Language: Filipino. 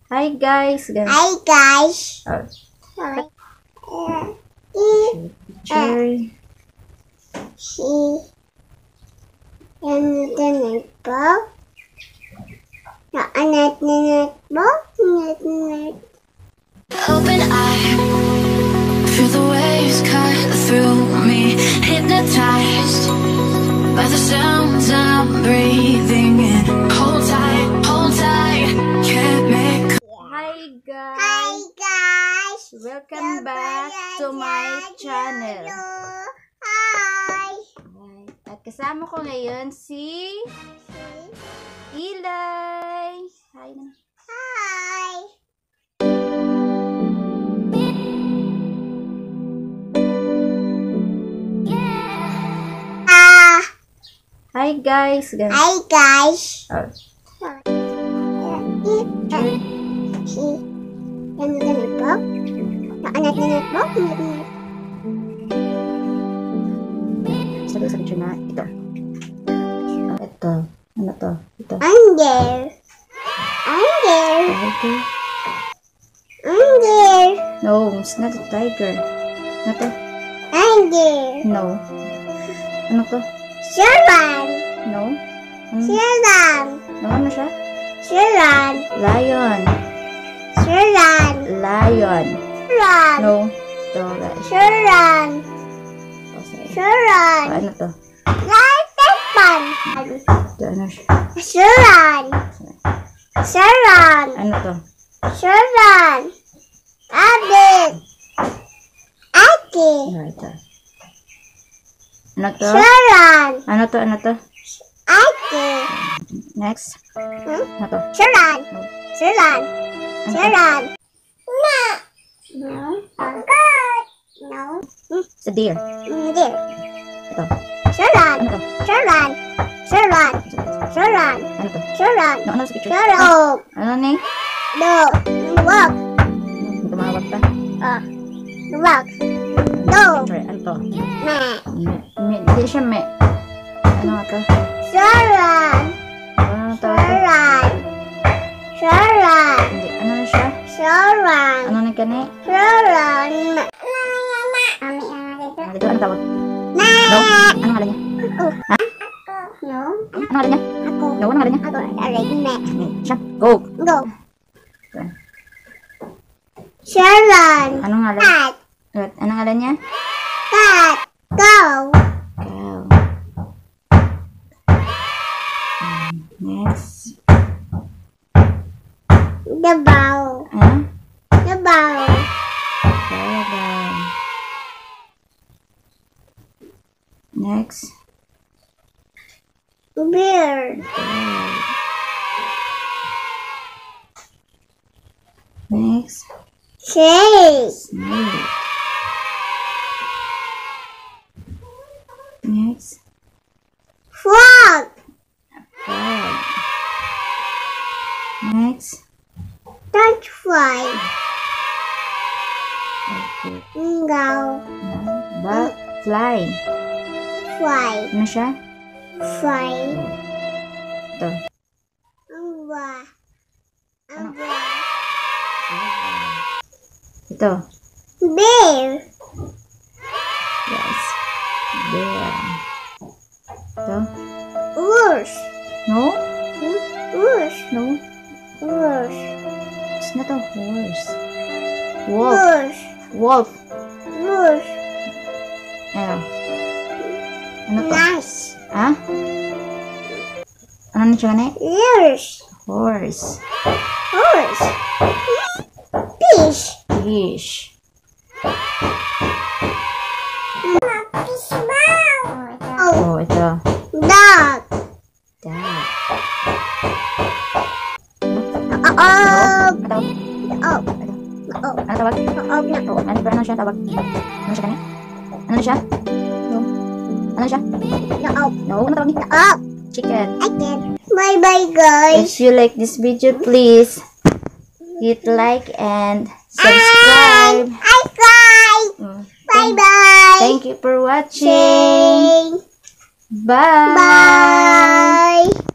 Hi guys. Hi guys. Cherry. Open eye, feel the waves cut through me, hypnotized by the sounds I'm breathing in. Hold tight, can't make. Hi guys. Hi guys. Welcome back to my channel. Hi. At kasama ko ngayon si Elai. Hi na. Hi. Hi guys. Hi guys. Sabi sa picture na ito. Ito. Ano to? Ito. Under. No, it's not a tiger. Ano to? No. Ano to? No? No, ano siya? Lion. Lion. No. Ito, guys. Okay. Ano to? Ito, ano siya? Ano to? Ano ito? Ano to? Ano to? Next. Ano to? It's a deer. Ito. Ano to? Ano to? No, ano sa picture? Ano ni? Tumawag pa. Picture. Ano to? Hindi siya me. Ano to? Ano to? Hindi. Ano na siya? Ano na kani? Dito, ano tawag? No? Ano ngalan niya? Ha? Ano ngalan niya? No, ano ngalan niya? Siya. Go! Ano ngalan? Ano ngalan niya? Cow. Next. Huh? Next. Bear. Next. Snake. Snake. Next. Frog. Frog. Next. Butterfly. Okay. Fly. Ano siya? Ito. Ito. Bear. Yes. Bear. Ito. Horse. No? Horse. No? Horse. It's not a horse. Horse. Wolf. Horse. Ano to? Nice. Ha? Ano na siya na? Horse. Horse. Horse. Fish. Fish. Oh, ito. Dog. Dog. Ano tawag? Ano siya tawag? Ano siya kani? Ano siya? No. Ano siya? No. Ano tawag niya? Chicken. Bye guys. If you like this video, please hit like and subscribe. Bye. Thank you for watching. Bye. Bye.